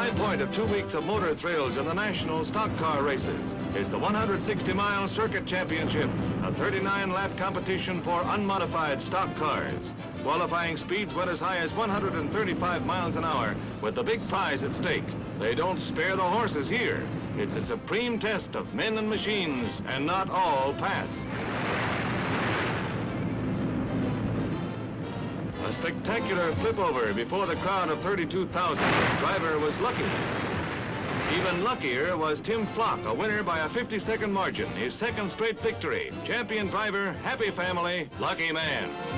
high point of 2 weeks of motor thrills in the national stock car races is the 160-mile Circuit Championship, a 39-lap competition for unmodified stock cars. Qualifying speeds went as high as 135 miles an hour, with the big prize at stake. They don't spare the horses here. It's a supreme test of men and machines, and not all pass. A spectacular flip-over before the crowd of 32,000. The driver was lucky. Even luckier was Tim Flock, a winner by a 50-second margin, his second straight victory. Champion driver, happy family, lucky man.